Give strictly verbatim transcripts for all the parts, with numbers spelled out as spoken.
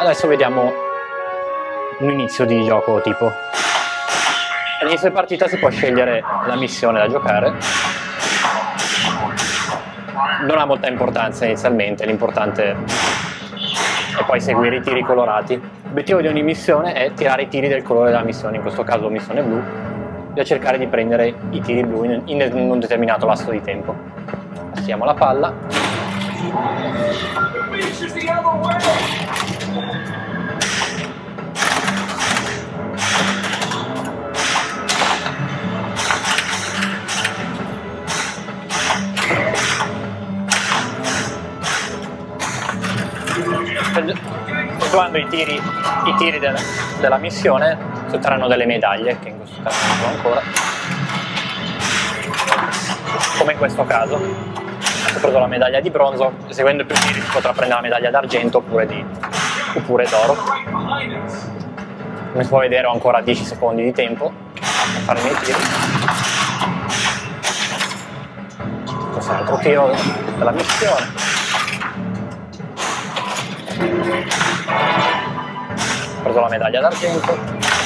Adesso vediamo un inizio di gioco tipo. All'inizio di partita si può scegliere la missione da giocare. Non ha molta importanza inizialmente, l'importante è poi seguire i tiri colorati. L'obiettivo di ogni missione è tirare i tiri del colore della missione, in questo caso missione blu, e cercare di prendere i tiri blu in, in un determinato lasso di tempo. Passiamo la palla. Effettuando i tiri, i tiri del, della missione si otterranno delle medaglie, che in questo caso non so ancora, come in questo caso. Ho preso la medaglia di bronzo, seguendo più tiri si potrà prendere la medaglia d'argento oppure di oppure d'oro. Come si può vedere ho ancora dieci secondi di tempo per fare i miei tiri. Questo è un altro tiro della missione. Ho preso la medaglia d'argento.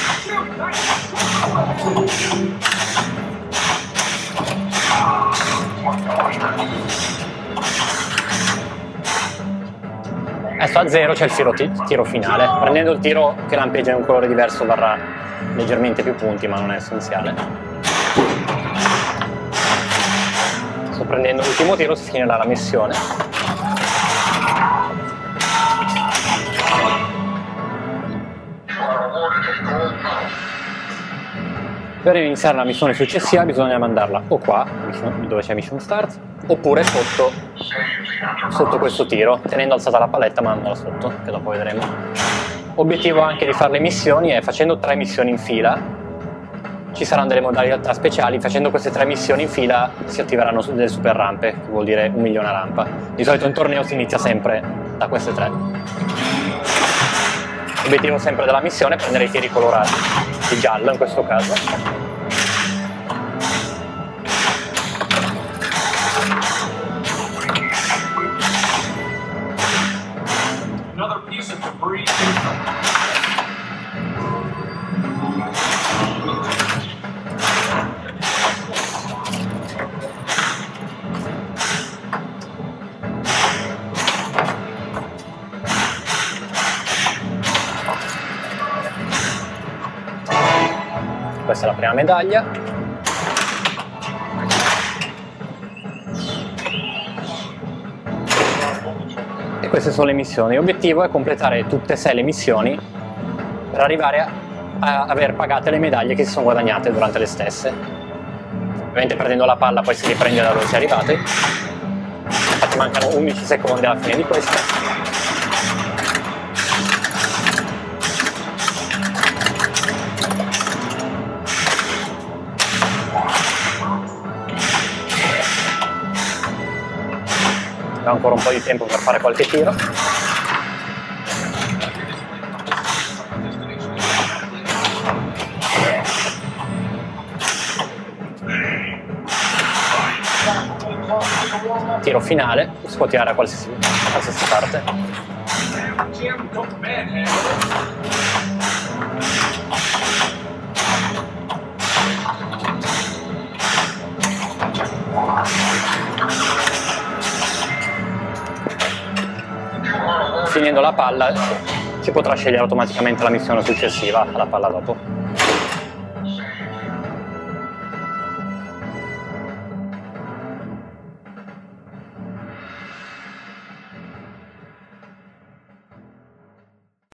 Adesso a zero c'è il tiro, tiro finale. Prendendo il tiro che lampeggia in un colore diverso varrà leggermente più punti, ma non è essenziale. Sto prendendo l'ultimo tiro, si finirà la missione. Per iniziare la missione successiva bisogna mandarla o qua, dove c'è Mission Start, oppure sotto, sotto questo tiro, tenendo alzata la paletta mandandola sotto, che dopo vedremo. Obiettivo anche di fare le missioni è, facendo tre missioni in fila, ci saranno delle modalità speciali. Facendo queste tre missioni in fila si attiveranno delle super rampe, che vuol dire un milione a rampa. Di solito in torneo si inizia sempre da queste tre. L'obiettivo sempre della missione è prendere i tiri colorati, di giallo in questo caso. Questa è la prima medaglia. E queste sono le missioni. L'obiettivo è completare tutte e sei le missioni per arrivare a, a aver pagate le medaglie che si sono guadagnate durante le stesse. Ovviamente prendendo la palla poi si riprende da dove si è arrivati. Infatti mancano undici secondi alla fine di questa. Ho ancora un po' di tempo per fare qualche tiro. Tiro finale, si può tirare a qualsiasi, a qualsiasi parte. Finendo la palla si potrà scegliere automaticamente la missione successiva alla palla dopo.